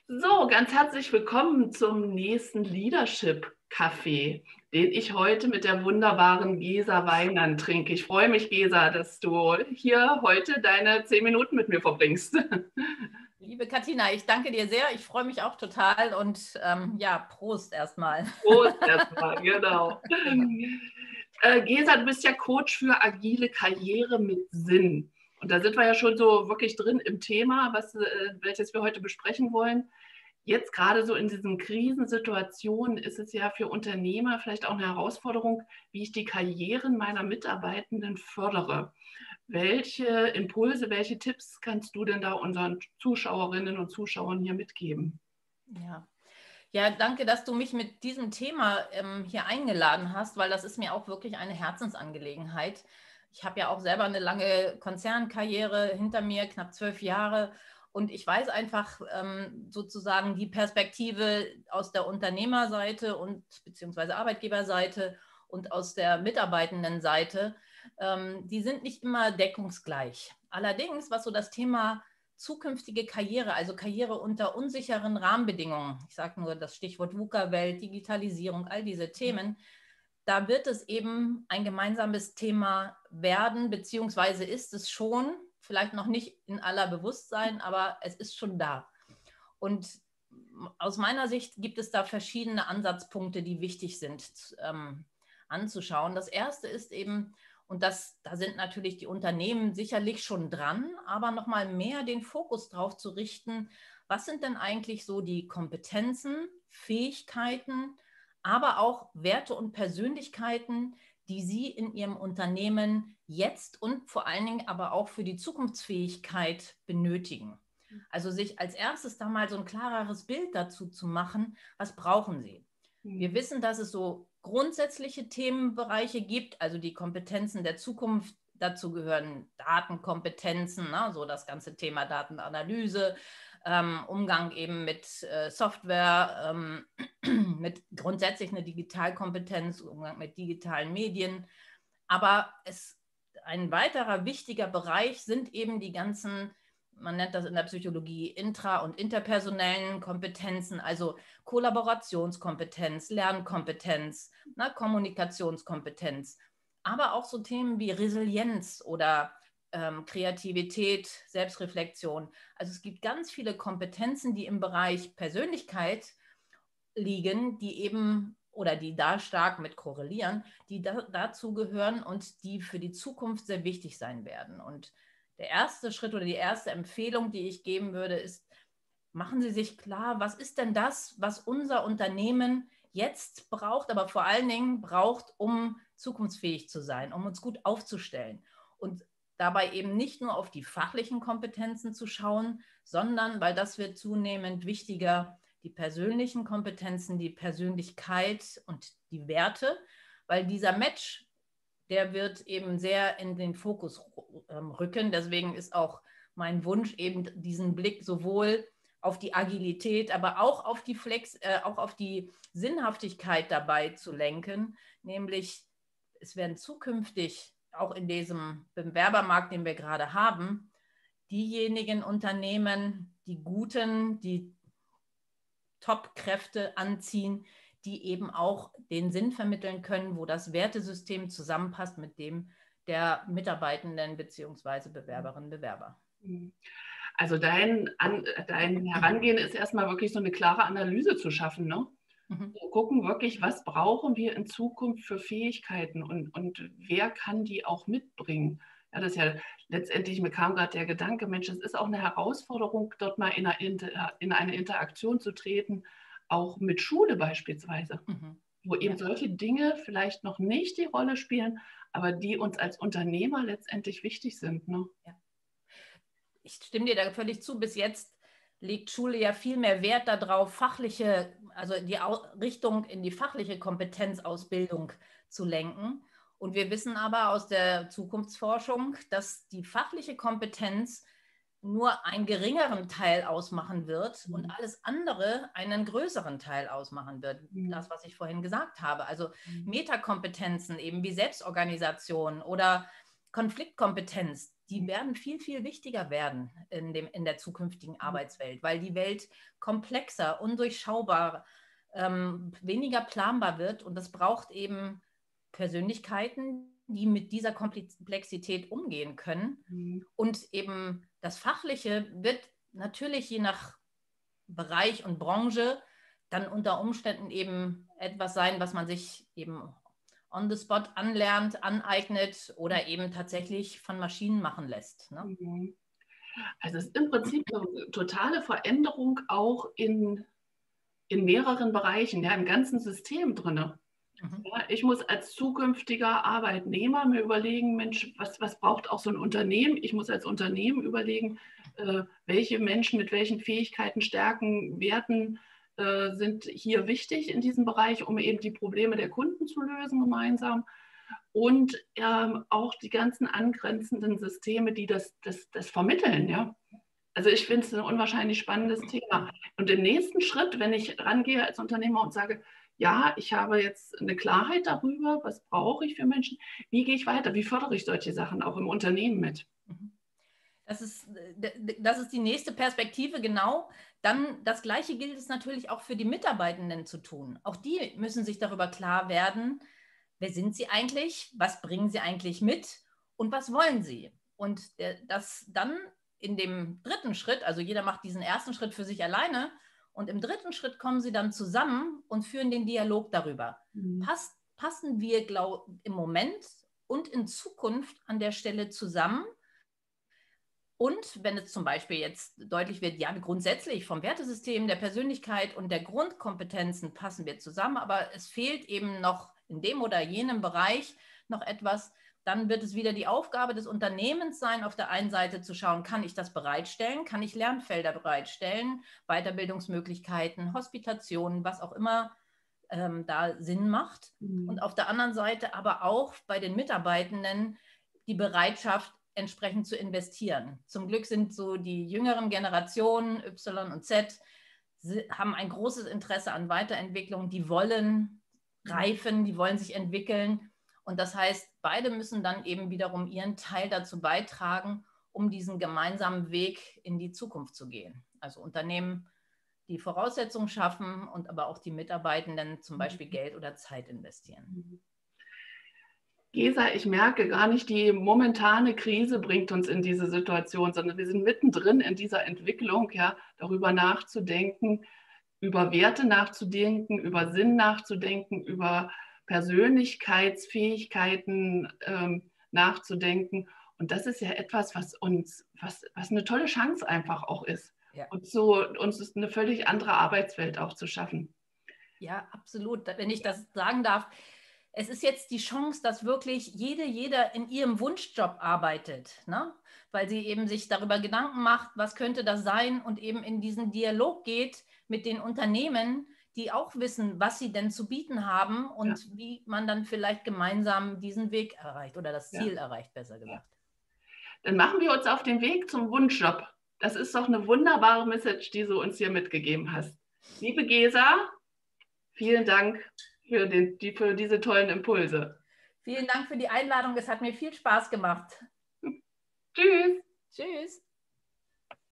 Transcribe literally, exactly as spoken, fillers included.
So, ganz herzlich willkommen zum nächsten Leadership Café, den ich heute mit der wunderbaren Gesa Weinand trinke. Ich freue mich, Gesa, dass du hier heute deine zehn Minuten mit mir verbringst. Liebe Katina, ich danke dir sehr. Ich freue mich auch total und ähm, ja, Prost erstmal. Prost erstmal, genau. Äh, Gesa, du bist ja Coach für agile Karriere mit Sinn. Und da sind wir ja schon so wirklich drin im Thema, was, äh, welches wir heute besprechen wollen. Jetzt gerade so in diesen Krisensituationen ist es ja für Unternehmer vielleicht auch eine Herausforderung, wie ich die Karrieren meiner Mitarbeitenden fördere. Welche Impulse, welche Tipps kannst du denn da unseren Zuschauerinnen und Zuschauern hier mitgeben? Ja. Ja, danke, dass du mich mit diesem Thema ähm, hier eingeladen hast, weil das ist mir auch wirklich eine Herzensangelegenheit. Ich habe ja auch selber eine lange Konzernkarriere hinter mir, knapp zwölf Jahre. Und ich weiß einfach ähm, sozusagen die Perspektive aus der Unternehmerseite und beziehungsweise Arbeitgeberseite und aus der Mitarbeitendenseite, ähm, die sind nicht immer deckungsgleich. Allerdings, was so das Thema zukünftige Karriere, also Karriere unter unsicheren Rahmenbedingungen, ich sage nur das Stichwort VUCA-Welt, Digitalisierung, all diese Themen, da wird es eben ein gemeinsames Thema werden, beziehungsweise ist es schon, vielleicht noch nicht in aller Bewusstsein, aber es ist schon da. Und aus meiner Sicht gibt es da verschiedene Ansatzpunkte, die wichtig sind ähm, anzuschauen. Das erste ist eben, und das, da sind natürlich die Unternehmen sicherlich schon dran, aber nochmal mehr den Fokus drauf zu richten, was sind denn eigentlich so die Kompetenzen, Fähigkeiten, aber auch Werte und Persönlichkeiten, die Sie in Ihrem Unternehmen jetzt und vor allen Dingen aber auch für die Zukunftsfähigkeit benötigen. Also sich als erstes da mal so ein klareres Bild dazu zu machen, was brauchen Sie? Wir wissen, dass es so grundsätzliche Themenbereiche gibt, also die Kompetenzen der Zukunft. Dazu gehören Datenkompetenzen, ne, so das ganze Thema Datenanalyse, ähm, Umgang eben mit äh, Software, ähm, mit grundsätzlich eine Digitalkompetenz, Umgang mit digitalen Medien. Aber es, ein weiterer wichtiger Bereich sind eben die ganzen, man nennt das in der Psychologie, intra- und interpersonellen Kompetenzen, also Kollaborationskompetenz, Lernkompetenz, ne, Kommunikationskompetenz, aber auch so Themen wie Resilienz oder ähm, Kreativität, Selbstreflexion. Also es gibt ganz viele Kompetenzen, die im Bereich Persönlichkeit liegen, die eben oder die da stark mit korrelieren, die da, dazu gehören und die für die Zukunft sehr wichtig sein werden. Und der erste Schritt oder die erste Empfehlung, die ich geben würde, ist, machen Sie sich klar, was ist denn das, was unser Unternehmen jetzt braucht, aber vor allen Dingen braucht, um zukunftsfähig zu sein, um uns gut aufzustellen. Und dabei eben nicht nur auf die fachlichen Kompetenzen zu schauen, sondern, weil das wird zunehmend wichtiger, die persönlichen Kompetenzen, die Persönlichkeit und die Werte, weil dieser Match, der wird eben sehr in den Fokus rücken. Deswegen ist auch mein Wunsch, eben diesen Blick sowohl auf die Agilität, aber auch auf die Flex, äh, auch auf die Sinnhaftigkeit dabei zu lenken, nämlich es werden zukünftig auch in diesem Bewerbermarkt, den wir gerade haben, diejenigen Unternehmen, die guten, die Top-Kräfte anziehen, die eben auch den Sinn vermitteln können, wo das Wertesystem zusammenpasst mit dem der Mitarbeitenden bzw. Bewerberinnen, Bewerber. Also dein, an, dein Herangehen ist erstmal wirklich so eine klare Analyse zu schaffen, ne? Mhm. Wir gucken wirklich, was brauchen wir in Zukunft für Fähigkeiten und, und wer kann die auch mitbringen. Ja, das ist ja letztendlich, mir kam gerade der Gedanke, Mensch, es ist auch eine Herausforderung, dort mal in eine, Inter, in eine Interaktion zu treten, auch mit Schule beispielsweise, mhm. wo eben ja. solche Dinge vielleicht noch nicht die Rolle spielen, aber die uns als Unternehmer letztendlich wichtig sind. Ne? Ja. Ich stimme dir da völlig zu. Bis jetzt legt Schule ja viel mehr Wert darauf, fachliche, also die Richtung in die fachliche Kompetenzausbildung zu lenken. Und wir wissen aber aus der Zukunftsforschung, dass die fachliche Kompetenz nur einen geringeren Teil ausmachen wird mhm. und alles andere einen größeren Teil ausmachen wird. Mhm. Das, was ich vorhin gesagt habe. Also mhm. Metakompetenzen eben wie Selbstorganisation oder Konfliktkompetenz, die werden viel, viel wichtiger werden in, dem, in der zukünftigen Arbeitswelt, weil die Welt komplexer, undurchschaubar, ähm, weniger planbar wird und es braucht eben Persönlichkeiten, die mit dieser Komplexität umgehen können. Mhm. Und eben das Fachliche wird natürlich je nach Bereich und Branche dann unter Umständen eben etwas sein, was man sich eben on the spot anlernt, aneignet oder eben tatsächlich von Maschinen machen lässt. Ne? Mhm. Also es ist im Prinzip eine totale Veränderung auch in, in mehreren Bereichen, ja, im ganzen System drin. Mhm. Ja, ich muss als zukünftiger Arbeitnehmer mir überlegen, Mensch, was, was braucht auch so ein Unternehmen? Ich muss als Unternehmen überlegen, äh, welche Menschen mit welchen Fähigkeiten, Stärken, Werten äh, sind hier wichtig in diesem Bereich, um eben die Probleme der Kunden zu lösen gemeinsam. Und ähm, auch die ganzen angrenzenden Systeme, die das, das, das vermitteln. Ja? Also ich finde es ein unwahrscheinlich spannendes Thema. Und im nächsten Schritt, wenn ich rangehe als Unternehmer und sage, ja, ich habe jetzt eine Klarheit darüber, was brauche ich für Menschen, wie gehe ich weiter, wie fördere ich solche Sachen auch im Unternehmen mit? Das ist, das ist die nächste Perspektive, genau. Dann das Gleiche gilt es natürlich auch für die Mitarbeitenden zu tun. Auch die müssen sich darüber klar werden, wer sind sie eigentlich, was bringen sie eigentlich mit und was wollen sie. Und das dann in dem dritten Schritt, also jeder macht diesen ersten Schritt für sich alleine und im dritten Schritt kommen sie dann zusammen und führen den Dialog darüber. Mhm. Pass, passen wir glaub, im Moment und in Zukunft an der Stelle zusammen? Und wenn es zum Beispiel jetzt deutlich wird, ja, grundsätzlich vom Wertesystem, der Persönlichkeit und der Grundkompetenzen passen wir zusammen, aber es fehlt eben noch in dem oder jenem Bereich noch etwas, dann wird es wieder die Aufgabe des Unternehmens sein, auf der einen Seite zu schauen, kann ich das bereitstellen, kann ich Lernfelder bereitstellen, Weiterbildungsmöglichkeiten, Hospitationen, was auch immer ähm, da Sinn macht. Mhm. Und auf der anderen Seite aber auch bei den Mitarbeitenden die Bereitschaft, entsprechend zu investieren. Zum Glück sind so die jüngeren Generationen Y und Z haben ein großes Interesse an Weiterentwicklung, die wollen reifen, die wollen sich entwickeln und das heißt, beide müssen dann eben wiederum ihren Teil dazu beitragen, um diesen gemeinsamen Weg in die Zukunft zu gehen. Also Unternehmen, die Voraussetzungen schaffen und aber auch die Mitarbeitenden zum Beispiel Geld oder Zeit investieren. Gesa, ich merke gar nicht, die momentane Krise bringt uns in diese Situation, sondern wir sind mittendrin in dieser Entwicklung, ja, darüber nachzudenken, über Werte nachzudenken, über Sinn nachzudenken, über Persönlichkeitsfähigkeiten ähm, nachzudenken. Und das ist ja etwas, was uns, was, was eine tolle Chance einfach auch ist. Ja. Und so uns ist eine völlig andere Arbeitswelt auch zu schaffen. Ja, absolut. Wenn ich das sagen darf, es ist jetzt die Chance, dass wirklich jede, jeder in ihrem Wunschjob arbeitet, ne? Weil sie eben sich darüber Gedanken macht, was könnte das sein und eben in diesen Dialog geht mit den Unternehmen, die auch wissen, was sie denn zu bieten haben und ja. wie man dann vielleicht gemeinsam diesen Weg erreicht oder das Ziel ja. erreicht, besser gesagt. Dann machen wir uns auf den Weg zum Wunschjob. Das ist doch eine wunderbare Message, die du uns hier mitgegeben hast. Liebe Gesa, vielen Dank für, den, die, für diese tollen Impulse. Vielen Dank für die Einladung. Es hat mir viel Spaß gemacht. Tschüss. Tschüss.